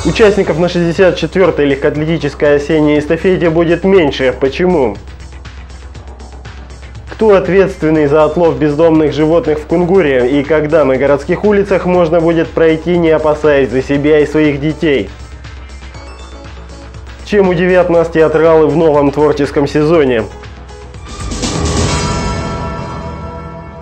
Участников на 64-й легкоатлетической осенней эстафете будет меньше. Почему? Кто ответственный за отлов бездомных животных в Кунгуре и когда на городских улицах можно будет пройти, не опасаясь за себя и своих детей? Чем удивят нас театралы в новом творческом сезоне?